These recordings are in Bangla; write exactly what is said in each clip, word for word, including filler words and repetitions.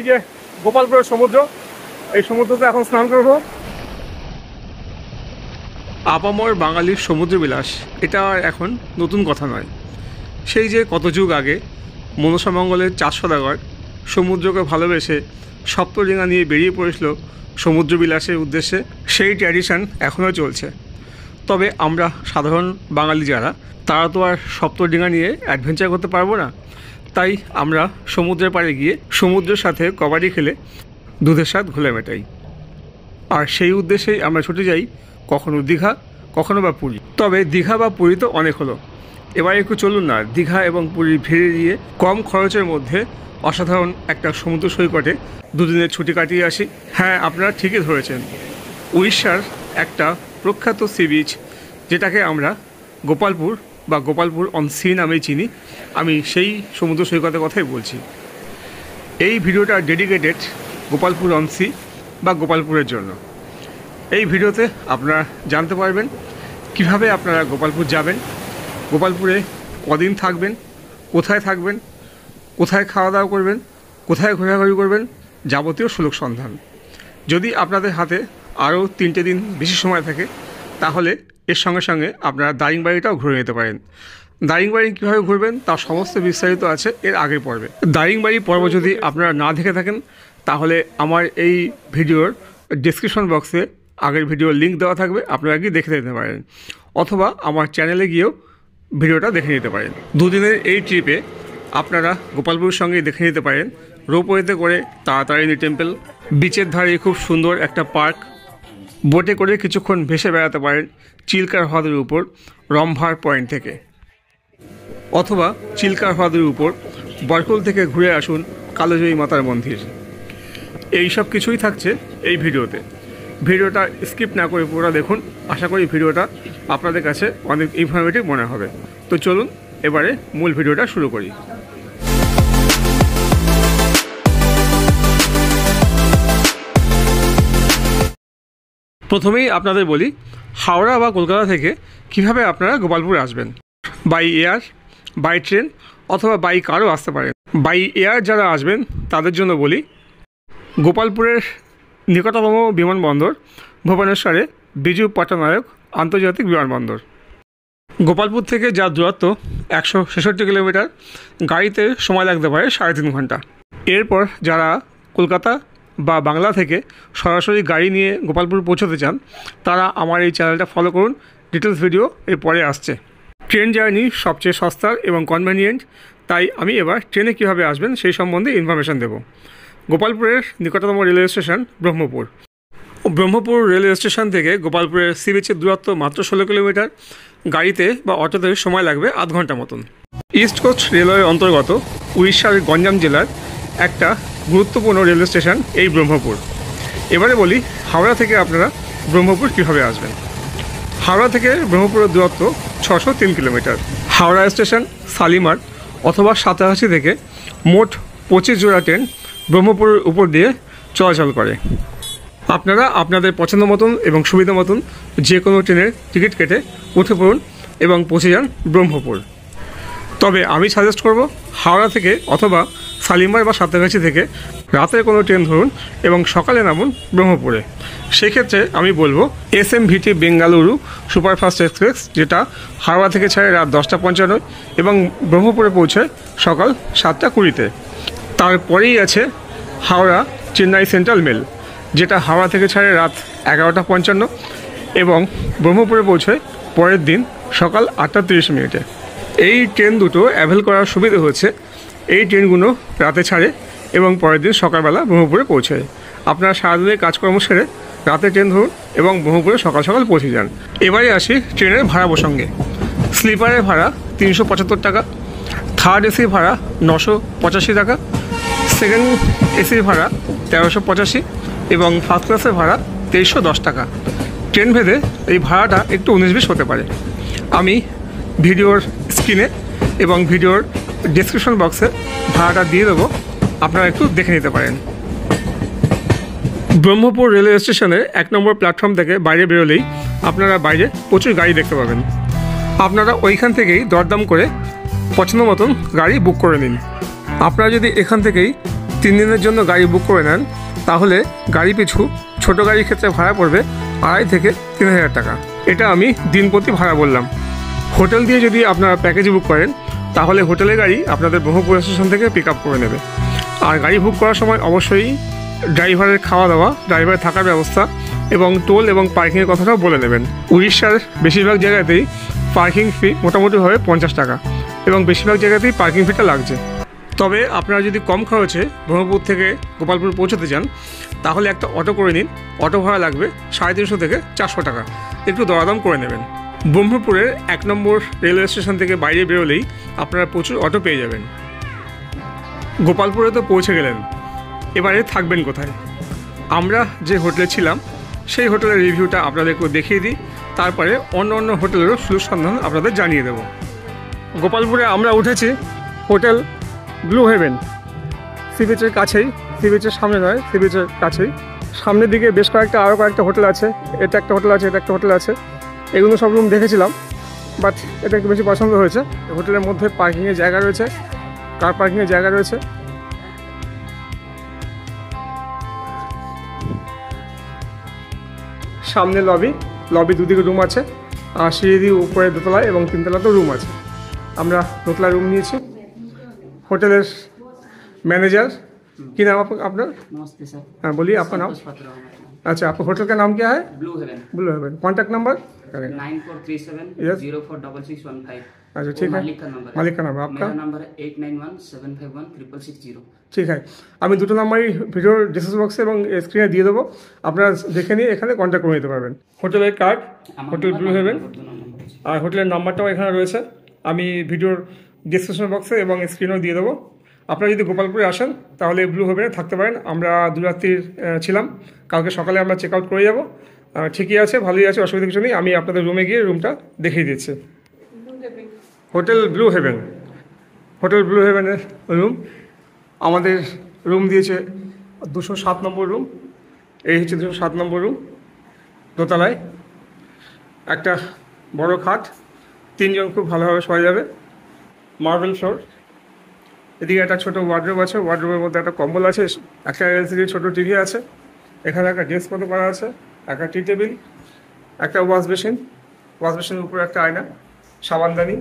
যে গোপালপুরের সমুদ্র, এই সমুদ্রতে এখন স্নান করবো। আপামর বাঙালির সমুদ্র বিলাস এটা আর এখন নতুন কথা নয়। সেই যে কত যুগ আগে মনসামঙ্গলের চার সদাগর সমুদ্রকে ভালোবেসে সপ্তডিঙা নিয়ে বেরিয়ে পড়েছিল সমুদ্র বিলাসের উদ্দেশ্যে, সেই ট্র্যাডিশন এখনও চলছে। তবে আমরা সাধারণ বাঙালি যারা, তারা তো আর সপ্তডিঙা নিয়ে অ্যাডভেঞ্চার করতে পারবো না। তাই আমরা সমুদ্রের পাড়ে গিয়ে সমুদ্রের সাথে কবাডি খেলে দুধের স্বাদ ঘুলে মেটাই। আর সেই উদ্দেশ্যেই আমরা ছুটে যাই কখনো দীঘা, কখনো বা পুরী। তবে দীঘা বা পুরী তো অনেক হলো, এবার একটু চলুন না দীঘা এবং পুরী ভিড়ে দিয়ে কম খরচের মধ্যে অসাধারণ একটা সমুদ্র সৈকতে দুদিনের ছুটি কাটিয়ে আসি। হ্যাঁ, আপনারা ঠিকই ধরেছেন, উড়িষ্যার একটা প্রখ্যাত সি বিচ যেটাকে আমরা গোপালপুর বা গোপালপুর অন সি নামেই চিনি, আমি সেই সমুদ্র সৈকতের কথাই বলছি। এই ভিডিওটা ডেডিকেটেড গোপালপুর অন সি বা গোপালপুরের জন্য। এই ভিডিওতে আপনারা জানতে পারবেন কিভাবে আপনারা গোপালপুর যাবেন, গোপালপুরে কদিন থাকবেন, কোথায় থাকবেন, কোথায় খাওয়া দাওয়া করবেন, কোথায় ঘোরাঘুরি করবেন, যাবতীয় সুযোগ সন্ধান। যদি আপনাদের হাতে আরও তিনটে দিন বেশি সময় থাকে তাহলে এর সঙ্গে সঙ্গে আপনারা দারিংবাড়িটাও ঘুরে নিতে পারেন। দারিংবাড়ি কীভাবে ঘুরবেন তার সমস্ত বিস্তারিত আছে এর আগের পর্বে। দারিংবাড়ি পর্ব যদি আপনারা না দেখে থাকেন তাহলে আমার এই ভিডিওর ডেসক্রিপশন বক্সে আগের ভিডিওর লিঙ্ক দেওয়া থাকবে, আপনারা গিয়ে দেখে নিতে পারেন, অথবা আমার চ্যানেলে গিয়েও ভিডিওটা দেখে নিতে পারেন। দুদিনের এই ট্রিপে আপনারা গোপালপুরের সঙ্গে দেখে নিতে পারেন রোপওয়েতে করে তারাতারিণী টেম্পল, বিচের ধারে খুব সুন্দর একটা পার্ক, বোটে করে কিছুক্ষণ ভেসে বেড়াতে পারেন চিল্কার হ্রদের উপর রম্ভার পয়েন্ট থেকে, অথবা চিল্কার হ্রদের উপর বরকল থেকে ঘুরে আসুন কালোজয়ী মাতার মন্দির। এই সব কিছুই থাকছে এই ভিডিওতে। ভিডিওটা স্কিপ না করে পুরো দেখুন, আশা করি ভিডিওটা আপনাদের কাছে অনেক ইনফরমেটিভ মনে হবে। তো চলুন এবারে মূল ভিডিওটা শুরু করি। প্রথমেই আপনাদের বলি হাওড়া বা কলকাতা থেকে কিভাবে আপনারা গোপালপুর আসবেন। বাই এয়ার, বাই ট্রেন অথবা বাই কারও আসতে পারেন। বাই এয়ার যারা আসবেন তাদের জন্য বলি গোপালপুরের নিকটতম বিমানবন্দর ভুবনেশ্বরে বিজু পট্টনায়ক আন্তর্জাতিক বিমানবন্দর। গোপালপুর থেকে যার দূরত্ব একশো ছেষট্টি কিলোমিটার, গাড়িতে সময় লাগতে পারে সাড়ে তিন ঘন্টা। এরপর যারা কলকাতা বা বাংলা থেকে সরাসরি গাড়ি নিয়ে গোপালপুর পৌঁছতে চান তারা আমার এই চ্যানেলটা ফলো করুন, ডিটেলস ভিডিও এর পরে আসছে। ট্রেন জার্নি সবচেয়ে সস্তার এবং কনভেনিয়েন্ট, তাই আমি এবার ট্রেনে কীভাবে আসবেন সেই সম্বন্ধে ইনফরমেশান দেব। গোপালপুরের নিকটতম railway station Brahmapur. Brahmapur railway station থেকে গোপালপুরের সি বিচের দূরত্ব মাত্র ষোলো কিলোমিটার, গাড়িতে বা অটোতে সময় লাগবে আধ ঘন্টা মতন। ইস্ট কোস্ট রেলওয়ের অন্তর্গত উড়িষ্যার গঞ্জাম জেলার একটা গুরুত্বপূর্ণ রেলওয়ে স্টেশন এই ব্রহ্মপুর। এবারে বলি হাওড়া থেকে আপনারা ব্রহ্মপুর কীভাবে আসবেন। হাওড়া থেকে ব্রহ্মপুরের দূরত্ব ছশো তিন কিলোমিটার। হাওড়া স্টেশন, শালিমার অথবা সাঁতরাগাছি থেকে মোট পঁচিশ জোড়া ট্রেন ব্রহ্মপুরের উপর দিয়ে চলাচল করে। আপনারা আপনাদের পছন্দ মতন এবং সুবিধা মতন যে কোনো ট্রেনের টিকিট কেটে উঠে পড়ুন এবং পৌঁছে যান ব্রহ্মপুর। তবে আমি সাজেস্ট করব হাওড়া থেকে অথবা শালিমার বা সাঁতরাগাছি থেকে রাতের কোনো ট্রেন ধরুন এবং সকালে নামুন ব্রহ্মপুরে। সেক্ষেত্রে আমি বলবো S M V T Bengaluru superfast express, যেটা হাওড়া থেকে ছাড়ে রাত দশটা পঞ্চান্ন এবং ব্রহ্মপুরে পৌঁছায় সকাল সাতটা কুড়িতে। তারপরেই আছে হাওড়া চেন্নাই সেন্ট্রাল মেল, যেটা হাওড়া থেকে ছাড়ে রাত এগারোটা পঞ্চান্ন এবং ব্রহ্মপুরে পৌঁছায় পরের দিন সকাল আটটা তিরিশ মিনিটে। এই ট্রেন দুটো অ্যাভেল করার সুবিধা হচ্ছে এই ট্রেনগুলো রাতে ছাড়ে এবং পরের দিন সকালবেলা ব্রহ্মপুরে পৌঁছায়। আপনারা সারাদিনের কাজকর্ম সেরে রাতে ট্রেন ধরুন এবং ব্রহ্মপুরে সকাল সকাল পৌঁছে যান। এবারে আসি ট্রেনের ভাড়া প্রসঙ্গে। স্লিপারের ভাড়া তিনশো পঁচাত্তর টাকা, থার্ড এসির ভাড়া নশো পঁচাশি টাকা, সেকেন্ড এসির ভাড়া তেরোশো পঁচাশি এবং ফার্স্ট ক্লাসের ভাড়া তেইশশো দশ টাকা। ট্রেন ভেদে এই ভাড়াটা একটু উনিশ বিশ হতে পারে। আমি ভিডিওর স্ক্রিনে এবং ভিডিওর ডেসক্রিপশন বক্সে ভাড়াটা দিয়ে দেবো, আপনারা একটু দেখে নিতে পারেন। ব্রহ্মপুর রেলওয়ে স্টেশনের এক নম্বর প্ল্যাটফর্ম থেকে বাইরে বেরোলেই আপনারা বাইরে প্রচুর গাড়ি দেখতে পাবেন। আপনারা ওইখান থেকেই দরদাম করে পছন্দ মতন গাড়ি বুক করে নিন। আপনারা যদি এখান থেকেই তিন দিনের জন্য গাড়ি বুক করে নেন তাহলে গাড়ি পিছু ছোটো গাড়ির ক্ষেত্রে ভাড়া পড়বে আড়াই থেকে তিন হাজার টাকা। এটা আমি দিন প্রতি ভাড়া বললাম। হোটেল দিয়ে যদি আপনারা প্যাকেজ বুক করেন তাহলে হোটেলের গাড়ি আপনাদের ব্রহ্মপুর স্টেশন থেকে পিক আপ করে নেবে। আর গাড়ি বুক করার সময় অবশ্যই ড্রাইভারের খাওয়া দাওয়া, ড্রাইভারের থাকার ব্যবস্থা এবং টোল এবং পার্কিংয়ের কথাটাও বলে নেবেন। উড়িষ্যার বেশিরভাগ জায়গাতেই পার্কিং ফি মোটামুটিভাবে পঞ্চাশ টাকা এবং বেশিরভাগ জায়গাতেই পার্কিং ফিটা লাগছে। তবে আপনারা যদি কম খরচে ব্রহ্মপুর থেকে গোপালপুর পৌঁছতে চান তাহলে একটা অটো করে নিন। অটো ভাড়া লাগবে সাড়ে তিনশো থেকে চারশো টাকা, একটু দরাদাম করে নেবেন। ব্রহ্মপুরের এক নম্বর রেলওয়ে স্টেশন থেকে বাইরে বেরোলেই আপনারা প্রচুর অটো পেয়ে যাবেন। গোপালপুরে তো পৌঁছে গেলেন, এবারে থাকবেন কোথায়? আমরা যে হোটেলে ছিলাম সেই হোটেলের রিভিউটা আপনাদেরকে দেখিয়ে দিই, তারপরে অন্য অন্য হোটেলেরও সুযোগ সন্ধান আপনাদের জানিয়ে দেব। গোপালপুরে আমরা উঠেছি হোটেল ব্লু হেভেন, সি বিচের কাছেই, সি বিচের সামনে নয়, সি বিচের কাছেই। সামনের দিকে বেশ কয়েকটা আরও কয়েকটা হোটেল আছে, এটা একটা হোটেল আছে, এটা একটা হোটেল আছে। এগুলো সব রুম দেখেছিলাম, বাট এটা একটু বেশি পছন্দ হয়েছে। হোটেলের মধ্যে পার্কিংয়ের জায়গা রয়েছে, কার পার্কিংয়ের জায়গা রয়েছে। সামনে লবি, লবি দুদিকে রুম আছে, আর সিঁড়ি দিয়ে উপরে দোতলায় এবং তিনতলাতেও রুম আছে। আমরা দোতলায় রুম নিয়েছি। হোটেলের मैनेजर की नाम आप, अपना? नमस्ते सर। हाँ बोलिए आपका नाम। अच्छा, आपका होटल का नाम क्या है? Blue Heaven. Blue Heaven. Contact number nine four three seven zero four double six one five. अच्छा ठीक है, मालिक का नंबर। मालिक का नंबर आपका? मेरा नंबर है eight nine one seven five one triple six zero. ঠিক আছে, আমি দুটো নাম্বারই ভিডিওর ডিসক্রিপশন বক্সে এবং স্ক্রিনে দিয়ে দেবো, আপনারা দেখে নিয়ে এখানে কন্ট্যাক্ট করে নিতে পারবেন। হোটেলের কার্ড, হোটেল ব্লু হেভেন, আর হোটেলের নাম্বারটাও এখানে রয়েছে, আমি ভিডিওর ডিসক্রিপশন বক্সে এবং স্ক্রিনেও দিয়ে দেবো। আপনারা যদি গোপালপুরে আসেন তাহলে ব্লু হেভেনে থাকতে পারেন। আমরা দু রাত্রির ছিলাম, কালকে সকালে আমরা চেক আউট করে যাবো। ঠিকই আছে, ভালোই আছে, অসুবিধা কিছু নেই। আমি আপনাদের রুমে গিয়ে রুমটা দেখিয়ে দিচ্ছি। Hotel Blue Heaven, hotel Blue হেভেনের রুম। আমাদের রুম দিয়েছে দুশো সাত নম্বর রুম। এই হচ্ছে দুশো সাত নম্বর রুম, দোতলায় একটা বড় খাট, তিনজন খুব ভালোভাবে শোয়া যাবে, মার্বেল ফ্লোর। এদিকে একটা ছোটো ওয়ার্ডরোব আছে, ওয়ার্ডরোবের মধ্যে একটা কম্বল আছে, একটা এলসিডি ছোটো টিভি আছে, এখানে একটা ডেস্ক মতো করা আছে, একটা টি টেবিল, একটা ওয়াশ বেসিন, ওয়াশ বেসিনের উপরে একটা আয়না, সাবানদানি।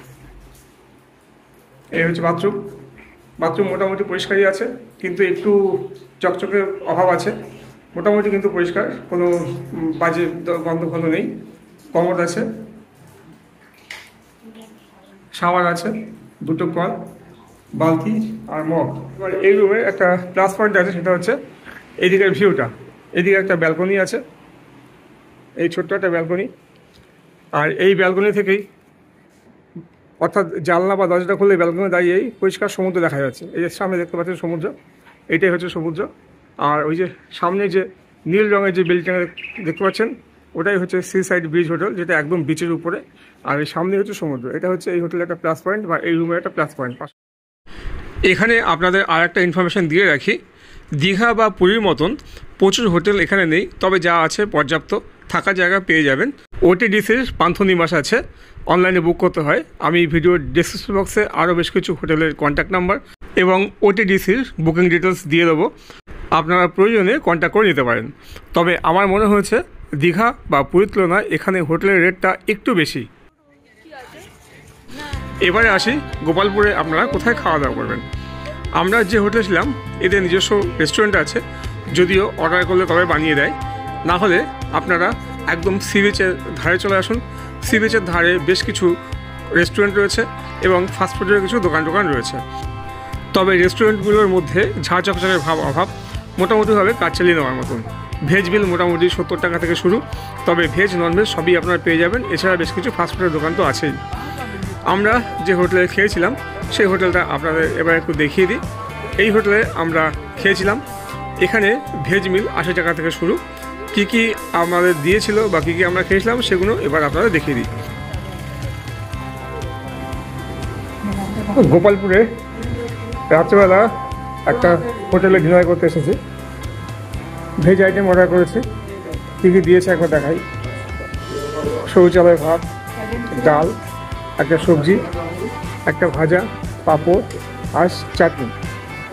এই হচ্ছে বাথরুম। বাথরুম মোটামুটি পরিষ্কারই আছে, কিন্তু একটু চকচকে অভাব আছে। মোটামুটি কিন্তু পরিষ্কার, কোনো বাজে গন্ধ গন্ধ নেই। কমোড আছে, শাওয়ার আছে, দুটো কল, বালতি আর মগ। এবার এই রুমে একটা প্লাস পয়েন্ট আছে, সেটা হচ্ছে এইদিকের ভিউটা। এদিকে একটা ব্যালকনি আছে, এই ছোট্ট একটা ব্যালকনি। আর এই ব্যালকনি থেকেই, অর্থাৎ জানলা বা দরজাটা খুলে ব্যালকনি দাঁড়িয়েই পরিষ্কার সমুদ্র দেখা যাচ্ছে। এই যে সামনে দেখতে পাচ্ছেন সমুদ্র, এইটাই হচ্ছে সমুদ্র। আর ওই যে সামনে যে নীল রঙের যে বিল্ডিংটা দেখতে পাচ্ছেন, ওটাই হচ্ছে সি সাইড ব্রিজ হোটেল, যেটা একদম বিচের উপরে। আর এই সামনে হচ্ছে সমুদ্র। এটা হচ্ছে এই হোটেলের একটা প্লাস পয়েন্ট বা এই রুমের একটা প্লাস পয়েন্ট। এখানে আপনাদের আর একটা ইনফরমেশান দিয়ে রাখি, দীঘা বা পুরীর মতন প্রচুর হোটেল এখানে নেই, তবে যা আছে পর্যাপ্ত থাকার জায়গা পেয়ে যাবেন। ওটিডিসির পান্থনিবাস আছে, অনলাইনে বুক করতে হয়। আমি ভিডিওর ডেসক্রিপশন বক্সে আরও বেশ কিছু হোটেলের কন্ট্যাক্ট নাম্বার এবং ওটিডিসির বুকিং ডিটেলস দিয়ে দেবো, আপনারা প্রয়োজনে কন্ট্যাক্ট করে নিতে পারেন। তবে আমার মনে হয়েছে দীঘা বা পুরীর তুলনায় এখানে হোটেলের রেটটা একটু বেশি। এবারে আসি গোপালপুরে আপনারা কোথায় খাওয়া দাওয়া করবেন। আমরা যে হোটেলে ছিলাম এদের নিজস্ব রেস্টুরেন্ট আছে, যদিও অর্ডার করলে তবে বানিয়ে দেয়, না হলে আপনারা একদম সি বিচের ধারে চলে আসুন। সি বিচের ধারে বেশ কিছু রেস্টুরেন্ট রয়েছে এবং ফাস্টফুডের কিছু দোকান টোকান রয়েছে। তবে রেস্টুরেন্টগুলোর মধ্যে ঝাঁ চকচকের ভাব অভাব, মোটামুটিভাবে কাজ চালিয়ে নেওয়ার মতন। ভেজ বিল মোটামুটি সত্তর টাকা থেকে শুরু, তবে ভেজ ননভেজ সবই আপনারা পেয়ে যাবেন। এছাড়া বেশ কিছু ফাস্টফুডের দোকান তো আছেই। আমরা যে হোটেলে খেয়েছিলাম সেই হোটেলটা আপনাদের এবার একটু দেখিয়ে দিই। এই হোটেলে আমরা খেয়েছিলাম, এখানে ভেজ মিল আশি টাকা থেকে শুরু। কি কি আমাদের দিয়েছিল বা কী কী আমরা খেয়েছিলাম সেগুলো এবার আপনারা দেখিয়ে দিই। গোপালপুরে রাত্রেবেলা একটা হোটেলে ডিনার করতে এসেছি, ভেজ আইটেম অর্ডার করেছি। কী কী দিয়েছে একবার দেখাই। সবুজ চালের ভাত, ডাল, একটা সবজি, একটা ভাজা, পাঁপড় আর চাটনি।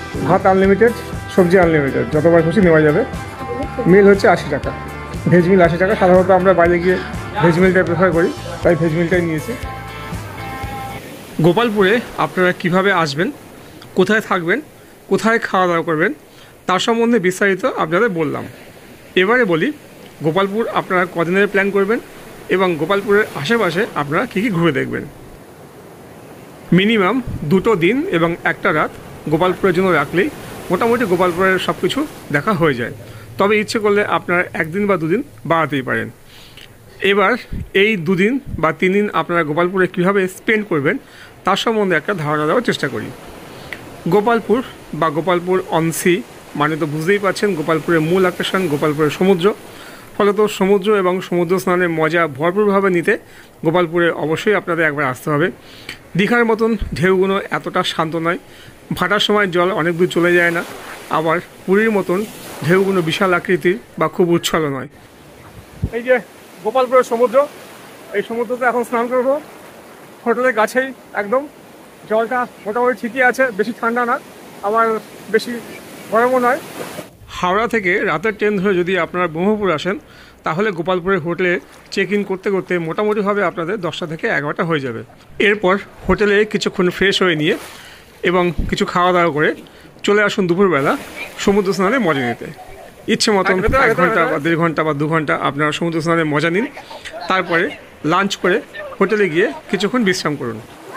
ভাত আনলিমিটেড, সবজি আনলিমিটেড, যতবার খুশি নেওয়া যাবে। মিল হচ্ছে আশি টাকা, ভেজ মিল আশি টাকা। সাধারণত আমরা বাইরে গিয়ে ভেজ মিলটাই প্রেফার করি, তাই ভেজ মিলটাই নিয়েছি। গোপালপুরে আপনারা কিভাবে আসবেন, কোথায় থাকবেন, কোথায় খাওয়া দাওয়া করবেন, তার সম্বন্ধে বিস্তারিত আপনাদের বললাম। এবারে বলি গোপালপুর আপনারা কদিনের প্ল্যান করবেন এবং গোপালপুরের আশেপাশে আপনারা কী কী ঘুরে দেখবেন। মিনিমাম দুটো দিন এবং একটা রাত গোপালপুরের জন্য রাখলেই মোটামুটি গোপালপুরের সব কিছু দেখা হয়ে যায়। তবে ইচ্ছে করলে আপনারা একদিন বা দুদিন বাড়াতেই পারেন। এবার এই দুদিন বা তিন দিন আপনারা গোপালপুরে কীভাবে স্পেন্ড করবেন তার সম্বন্ধে একটা ধারণা দেওয়ার চেষ্টা করি। গোপালপুর বা গোপালপুর অন সি মানে তো বুঝতেই পারছেন, গোপালপুরের মূল আকর্ষণ গোপালপুরের সমুদ্র। ফলত সমুদ্র এবং সমুদ্র স্নানের মজা ভরপুরভাবে নিতে গোপালপুরে অবশ্যই আপনাদের একবার আসতে হবে। দীঘার মতন ঢেউগুলো এতটা শান্ত নয়, ভাটার সময় জল অনেক দূর চলে যায় না, আবার পুরীর মতন ঢেউগুলো বিশাল আকৃতির বা খুব উচ্ছল নয়। এই যে গোপালপুরের সমুদ্র, এই সমুদ্রতে এখন স্নান করবো হোটেলের কাছেই একদম। জলটা মোটামুটি ঠিকই আছে, বেশি ঠান্ডা না আবার বেশি গরমও নয়। হাওড়া থেকে রাতের ট্রেন ধরে যদি আপনারা ব্রহ্মপুর আসেন তাহলে গোপালপুরের হোটেলে চেক ইন করতে করতে মোটামুটিভাবে আপনাদের দশটা থেকে এগারোটা হয়ে যাবে। এরপর হোটেলে কিছুক্ষণ ফ্রেশ হয়ে নিয়ে এবং কিছু খাওয়া দাওয়া করে চলে আসুন দুপুরবেলা সমুদ্র স্নানে মজা নিতে। ইচ্ছে মতন এক ঘন্টা বা দেড় ঘন্টা বা দু ঘন্টা আপনারা সমুদ্র স্নানে মজা নিন। তারপরে লাঞ্চ করে হোটেলে গিয়ে কিছুক্ষণ বিশ্রাম করুন।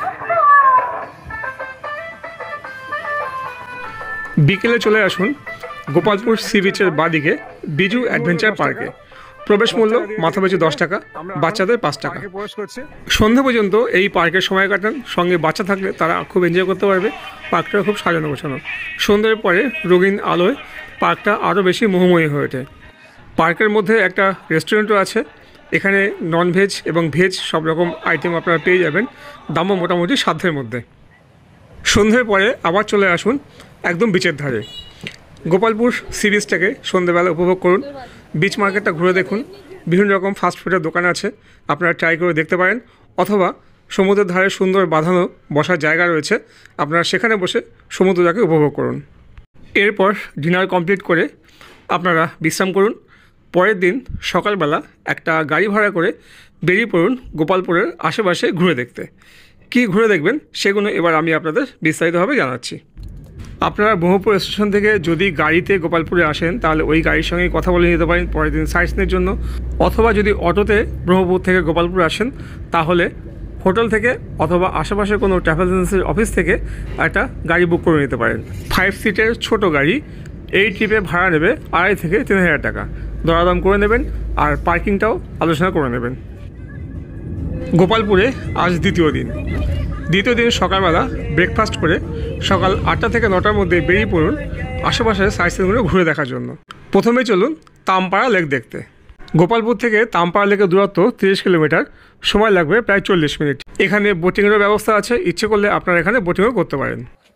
বিকেলে চলে আসুন গোপালপুর সি বিচের বাঁদিকে বিজু অ্যাডভেঞ্চার পার্কে। প্রবেশ মূল্য মাথাপিছু দশ টাকা, বাচ্চাদের পাঁচ টাকা। সন্ধ্যা পর্যন্ত এই পার্কের সময় কাটান, সঙ্গে বাচ্চা থাকলে তারা খুব এনজয় করতে পারবে। পার্কটা খুব সাজানো গোছানো, সন্ধ্যের পরে রঙিন আলোয় পার্কটা আরও বেশি মোহময়ী হয়ে ওঠে। পার্কের মধ্যে একটা রেস্টুরেন্টও আছে, এখানে নন ভেজ এবং ভেজ সব রকম আইটেম আপনারা পেয়ে যাবেন, দামও মোটামুটি সাধ্যের মধ্যে। সন্ধ্যের পরে আবার চলে আসুন একদম বিচের ধারে। গোপালপুর সি বিচটাকে সন্ধ্যেবেলা উপভোগ করুন, বিচ মার্কেটটা ঘুরে দেখুন, বিভিন্ন রকম ফাস্টফুডের দোকান আছে, আপনারা ট্রাই করে দেখতে পারেন। অথবা সমুদ্রের ধারে সুন্দর বাঁধানো বসার জায়গা রয়েছে, আপনারা সেখানে বসে সমুদ্রটাকে উপভোগ করুন। এরপর ডিনার কমপ্লিট করে আপনারা বিশ্রাম করুন। পরের দিন সকালবেলা একটা গাড়ি ভাড়া করে বেরিয়ে পড়ুন গোপালপুরের আশেপাশে ঘুরে দেখতে। কী ঘুরে দেখবেন সেগুলো এবার আমি আপনাদের বিস্তারিতভাবে জানাচ্ছি। আপনারা ব্রহ্মপুর স্টেশন থেকে যদি গাড়িতে গোপালপুরে আসেন তাহলে ওই গাড়ির সঙ্গে কথা বলে নিতে পারেন পরের দিন সাইট সিনের জন্য। অথবা যদি অটোতে ব্রহ্মপুর থেকে গোপালপুর আসেন তাহলে হোটেল থেকে অথবা আশেপাশে কোনো ট্রাভেল এজেন্সির অফিস থেকে একটা গাড়ি বুক করে নিতে পারেন। ফাইভ সিটের ছোট গাড়ি এই ট্রিপে ভাড়া নেবে আড়াই থেকে তিন হাজার টাকা। দরাদাম করে নেবেন আর পার্কিংটাও আলোচনা করে নেবেন। গোপালপুরে আজ দ্বিতীয় দিন। দ্বিতীয় দিন সকালবেলা ব্রেকফাস্ট করে সকাল আটটা থেকে নটার মধ্যে বেরিয়ে পড়ুন আশেপাশের সাইট সিনগুলো ঘুরে দেখার জন্য। প্রথমে চলুন তামপাড়া লেক দেখতে। গোপালপুর থেকে তামপাড়া লেকের দূরত্ব তিরিশ কিলোমিটার, সময় লাগবে প্রায় চল্লিশ মিনিট। এখানে বোটিংয়েরও ব্যবস্থা আছে, ইচ্ছে করলে আপনারা এখানে বোটিংও করতে পারেন।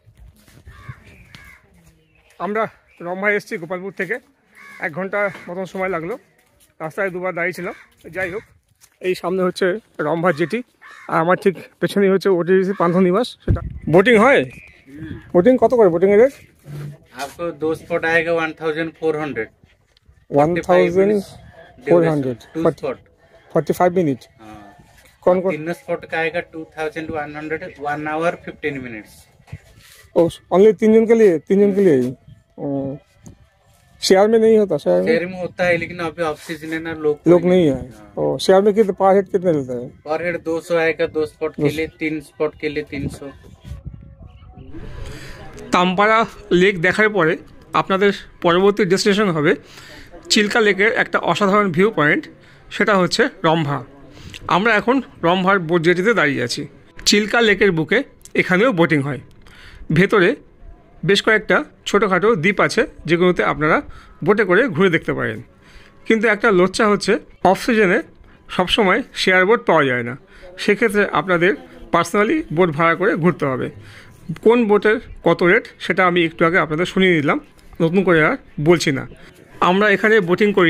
আমরা রম্ভায় এসেছি গোপালপুর থেকে, এক ঘন্টা মতন সময় লাগলো, রাস্তায় দুবার দাঁড়িয়েছিলাম। যাই হোক, এই সামনে হচ্ছে রম্ভা জেটি আর আমার ঠিক পেছনেই হচ্ছে ওটিসি পান্থনিবাস। সেটা বোটিং হয়। বোটিং কত করে বোটিং এর রেট? आपको दो स्पॉट आएगा one thousand four hundred one thousand four hundred two spot forty five minute. कौन कौन? तीन स्पॉट का आएगा two thousand one hundred one hour fifteen minutes. ओ ओनली तीन जन के लिए, तीन जन के लिए ही। शेयर में नहीं होता? शेयर में शेयर में होता है लेकिन अभी ऑफ सीजन है ना, लोग लोग नहीं है। ओ शेयर में कितने पर हेड कितने लेता है? पर हेड दो सौ आएगा दो स्पॉट के लिए, तीन स्पॉट के लिए तीन सौ। তামপাড়া লেক দেখার পরে আপনাদের পরবর্তী ডেস্টিনেশন হবে চিল্কা লেকের একটা অসাধারণ ভিউ পয়েন্ট, সেটা হচ্ছে রম্ভা। আমরা এখন রম্ভার বোট জেটিতে দাঁড়িয়ে আছি। চিল্কা লেকের বুকে এখানেও বোটিং হয়। ভেতরে বেশ কয়েকটা ছোটোখাটো দ্বীপ আছে যেগুলোতে আপনারা বোটে করে ঘুরে দেখতে পারেন। কিন্তু একটা লোচ্চা হচ্ছে অফ সিজনে সবসময় শেয়ার বোট পাওয়া যায় না, সেক্ষেত্রে আপনাদের পার্সোনালি বোট ভাড়া করে ঘুরতে হবে। কোন বোটের কত রেট সেটা আমি একটু আগে আপনাদের শুনিয়ে দিলাম, নতুন করে আর বলছি না। আমরা এখানে বোটিং করিনি,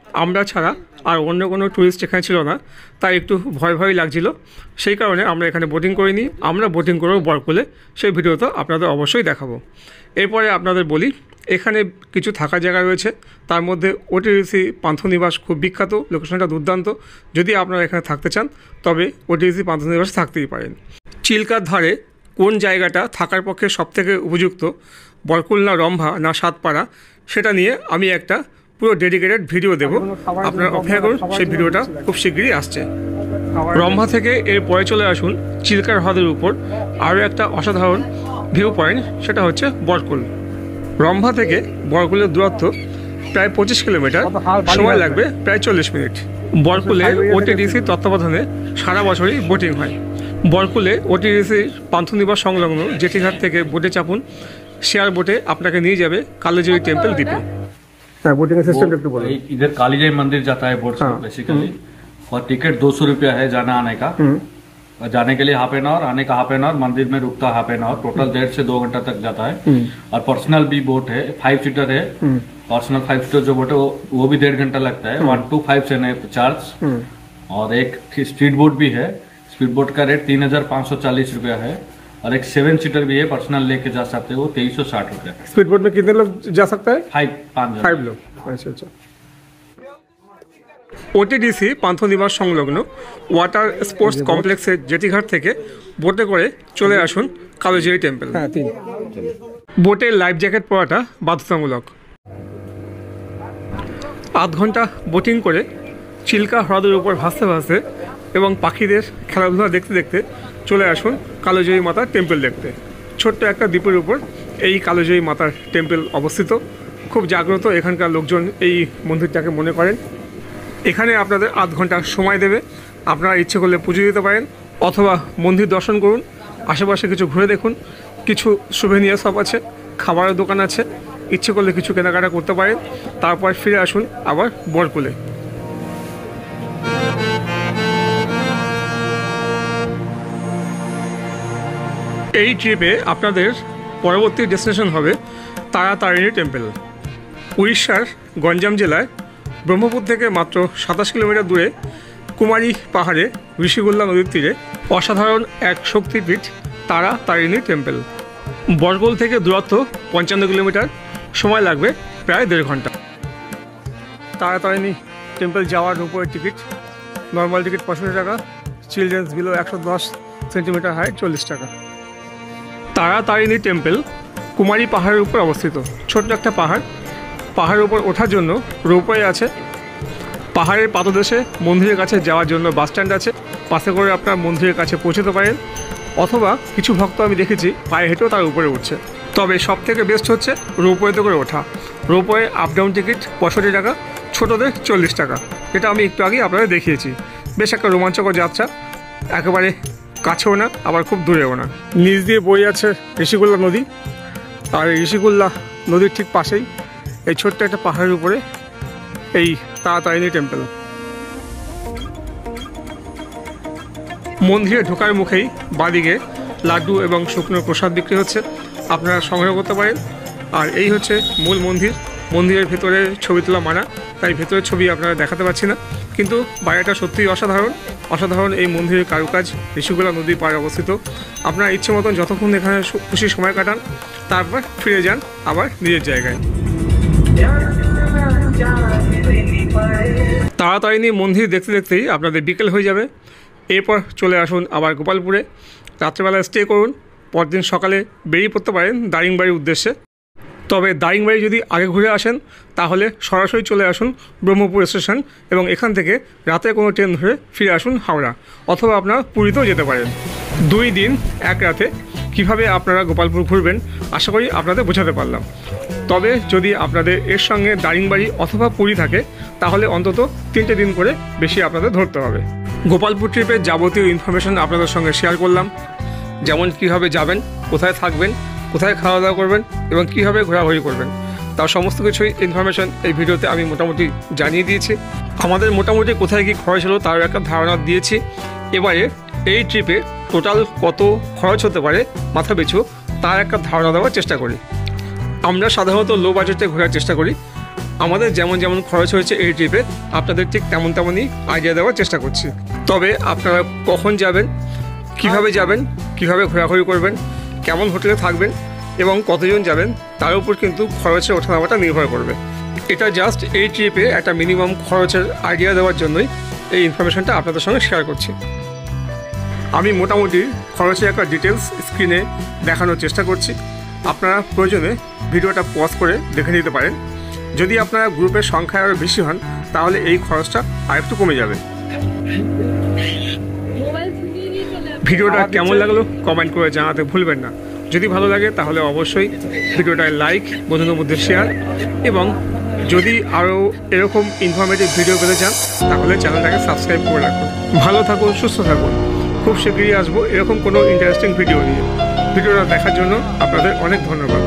আমরা ছাড়া আর অন্য কোনো ট্যুরিস্ট এখানে ছিল না, তাই একটু ভয় ভয় লাগছিল। সেই কারণে আমরা এখানে বোটিং করিনি, আমরা বোটিং করবো বরকুলে, সেই ভিডিওটা আপনাদের অবশ্যই দেখাবো। এরপরে আপনাদের বলি, এখানে কিছু থাকার জায়গা রয়েছে, তার মধ্যে ওটিডিসি পান্থনিবাস খুব বিখ্যাত, লোকেশনটা দুর্দান্ত। যদি আপনারা এখানে থাকতে চান তবে ওটিডিসি পান্থনিবাসে থাকতেই পারেন। চিল্কার ধারে কোন জায়গাটা থাকার পক্ষে সবথেকে উপযুক্ত, বরকুল না রম্ভা না সাতপাড়া, সেটা নিয়ে আমি একটা পুরো ডেডিকেটেড ভিডিও দেব, আপনারা অপেক্ষা করুন, সেই ভিডিওটা খুব শীঘ্রই আসছে। রম্ভা থেকে এর পরে চলে আসুন চিল্কার হ্রদের উপর আরও একটা অসাধারণ ভিউ পয়েন্ট, সেটা হচ্ছে বরকুল। রম্ভা থেকে বরকুলের দূরত্ব প্রায় পঁচিশ কিলোমিটার, সময় লাগবে প্রায় চল্লিশ মিনিট। বরকুলে ওটিডিসির তত্ত্বাবধানে সারা বছরই বোটিং হয়। বরকুলে ওটিডিসির পান্থনিবাস সংলগ্ন জেঠিঘাট থেকে বোটে চাপুন, শেয়ার বোটে আপনাকে নিয়ে যাবে কালীজয়ী টেম্পল দ্বীপে। হ্যাঁ, বোটিং সিস্টেম একটু বলুন। इधर कालीजाई मंदिर जाता है बोट से बेसिकली, और टिकट दो सौ रुपया है जाना आने का। जाने के लिए हाफ एन आवर, आने का हाफ एन आवर, मंदिर में रुकता है हाफ एन आवर, टोटल डेढ़ से दो घंटा तक जाता है। और पर्सनल भी बोट है, फाइव सीटर है, पर्सनल फाइव सीटर जो बोट है वो, वो भी डेढ़ घंटा लगता है, वन टू फाइव से चार्ज। और एक स्पीड बोट भी है, स्पीड बोट का रेट तीन हजार पाँच सौ चालीस रुपया है। और एक सेवन सीटर भी है, पर्सनल लेके जा सकते हो, तेईस सौ साठ रुपया। स्पीड बोट में कितने लोग जा सकते हैं? फाइव पाँच फाइव लोग। अच्छा अच्छा। ওটিডিসি পান্থনিবাস সংলগ্ন ওয়াটার স্পোর্টস কমপ্লেক্সের জেটিঘাট থেকে বোটে করে চলে আসুন কালীজয়ী টেম্পল। হ্যাঁ, তিন বোটে লাইফ জ্যাকেট পরাটা বাধ্যতামূলক। আধ ঘন্টা বোটিং করে চিল্কা হ্রদের উপর ভাসতে ভাসতে এবং পাখিদের খেলাধুলা দেখতে দেখতে চলে আসুন কালীজয়ী মাতার টেম্পল দেখতে। ছোট্ট একটা দ্বীপের উপর এই কালীজয়ী মাতার টেম্পল অবস্থিত, খুব জাগ্রত এখানকার লোকজন এই মন্দিরটাকে মনে করেন। এখানে আপনাদের আধ ঘন্টা সময় দেবে, আপনারা ইচ্ছে করলে পুজো দিতে পারেন অথবা মন্দির দর্শন করুন, আশেপাশে কিছু ঘুরে দেখুন, কিছু সুভেনিয়ার শপ আছে, খাবারের দোকান আছে, ইচ্ছে করলে কিছু কেনাকাটা করতে পারেন, তারপর ফিরে আসুন আবার বরকুলে। এই ট্রিপে আপনাদের পরবর্তী ডেস্টিনেশন হবে তারাতারিণী টেম্পল। উড়িষ্যার গঞ্জাম জেলায় ব্রহ্মপুর থেকে মাত্র সাতাশ কিলোমিটার দূরে কুমারী পাহাড়ে ঋষিগুল্লা নদীর তীরে অসাধারণ এক শক্তিপীঠ তারাতারিণী টেম্পল। বরকুল থেকে দূরত্ব পঞ্চান্ন কিলোমিটার, সময় লাগবে প্রায় দেড় ঘন্টা। তারাতারিণী টেম্পল যাওয়ার উপরের টিকিট, নর্মাল টিকিট পঁয়ষট্টি টাকা, চিলড্রেন্স বিলো একশো দশ সেন্টিমিটার হাইট চল্লিশ টাকা। তারাতারিণী টেম্পল কুমারী পাহাড়ের উপর অবস্থিত, ছোট্ট একটা পাহাড়। পাহাড়ের উপর ওঠার জন্য রোপওয়ে আছে, পাহাড়ের পাদদেশে মন্দিরের কাছে যাওয়ার জন্য বাস স্ট্যান্ড আছে, বাসে করে আপনার মন্দিরের কাছে পৌঁছতে পারেন, অথবা কিছু ভক্ত আমি দেখেছি পায়ে হেঁটেও তার উপরে উঠছে। তবে সব থেকে বেস্ট হচ্ছে রোপওয়েতে করে ওঠা। রোপওয়ে আপ ডাউন টিকিট পঁয়ষট্টি টাকা, ছোটোদের চল্লিশ টাকা, এটা আমি একটু আগে আপনাদের দেখিয়েছি। বেশ একটা রোমাঞ্চকর যাত্রা, একেবারে কাছেও না আবার খুব দূরেও না। নিচ দিয়ে বয়ে আছে ঋষিগুল্লা নদী, আর এই ঋষিগুল্লা নদীর ঠিক পাশেই এই ছোট্ট একটা পাহাড়ের উপরে এই তারাতারিণী টেম্পল। মন্দিরে ঢোকার মুখেই বাদিকে লাড্ডু এবং শুকনো প্রসাদ বিক্রি হচ্ছে, আপনারা সংগ্রহ করতে পারেন। আর এই হচ্ছে মূল মন্দির। মন্দিরের ভেতরে ছবি তোলা মানা, তাই ভেতরের ছবি আপনারা দেখাতে পারছি না, কিন্তু বাইরেটা সত্যিই অসাধারণ। অসাধারণ এই মন্দিরের কারুকাজ, ঋষিগুল্লা নদীর পাড়ে অবস্থিত। আপনারা ইচ্ছে মতন যতক্ষণ এখানে খুশি সময় কাটান, তারপর ফিরে যান আবার নিজের জায়গায়। তারাতারিণী মন্দির দেখতে দেখতেই আপনাদের বিকেল হয়ে যাবে। এরপর চলে আসুন আবার গোপালপুরে, রাত্রেবেলা স্টে করুন, পরদিন সকালে বেরিয়ে পড়তে পারেন দারিংবাড়ির উদ্দেশ্যে। তবে দারিংবাড়ি যদি আগে ঘুরে আসেন তাহলে সরাসরি চলে আসুন ব্রহ্মপুর স্টেশন, এবং এখান থেকে রাতে কোনো ট্রেন ধরে ফিরে আসুন হাওড়া, অথবা আপনারা পুরীতেও যেতে পারেন। দুই দিন এক রাতে কিভাবে আপনারা গোপালপুর ঘুরবেন আশা করি আপনাদের বোঝাতে পারলাম। তবে যদি আপনাদের এর সঙ্গে দারিংবাড়ি অথবা পুরী থাকে তাহলে অন্তত তিনটে দিন করে বেশি আপনাদের ধরতে হবে। গোপালপুর ট্রিপের যাবতীয় ইনফরমেশন আপনাদের সঙ্গে শেয়ার করলাম, যেমন কীভাবে যাবেন, কোথায় থাকবেন, কোথায় খাওয়া দাওয়া করবেন এবং কীভাবে ঘোরাঘুরি করবেন, তার সমস্ত কিছুই ইনফরমেশন এই ভিডিওতে আমি মোটামুটি জানিয়ে দিয়েছি। আমাদের মোটামুটি কোথায় কী খরচ হলো তার একটা ধারণা দিয়েছি। এবারে এই ট্রিপে টোটাল কত খরচ হতে পারে মাথা পিছু তার একটা ধারণা দেওয়ার চেষ্টা করি। আমরা সাধারণত লো বাজেটে ঘোরার চেষ্টা করি, আমাদের যেমন যেমন খরচ হয়েছে এই ট্রিপে আপনাদের ঠিক তেমন তেমনই আইডিয়া দেওয়ার চেষ্টা করছি। তবে আপনারা কখন যাবেন, কিভাবে যাবেন, কিভাবে ঘোরাঘুরি করবেন, কেমন হোটেলে থাকবেন এবং কতজন যাবেন তার উপর কিন্তু খরচের ওঠানামাটা নির্ভর করবে। এটা জাস্ট এই ট্রিপে একটা মিনিমাম খরচের আইডিয়া দেওয়ার জন্যই এই ইনফরমেশনটা আপনাদের সঙ্গে শেয়ার করছি। আমি মোটামুটি খরচের একটা ডিটেলস স্ক্রিনে দেখানোর চেষ্টা করছি। আপনারা প্রয়োজনে ভিডিওটা পজ করে দেখে নিতে পারেন। যদি আপনারা গ্রুপের সংখ্যা আরও বেশি হন তাহলে এই খরচটা আরেকটু কমে যাবে। ভিডিওটা কেমন লাগলো কমেন্ট করে জানাতে ভুলবেন না। যদি ভালো লাগে তাহলে অবশ্যই ভিডিওটায় লাইক, বন্ধুদের মধ্যে শেয়ার, এবং যদি আরও এরকম ইনফরমেটিভ ভিডিও পেতে চান তাহলে চ্যানেলটাকে সাবস্ক্রাইব করে রাখুন। ভালো থাকুন, সুস্থ থাকুন। খুব শীঘ্রই আসবো এরকম কোনো ইন্টারেস্টিং ভিডিও নিয়ে। ভিডিওটা দেখার জন্য আপনাদের অনেক ধন্যবাদ।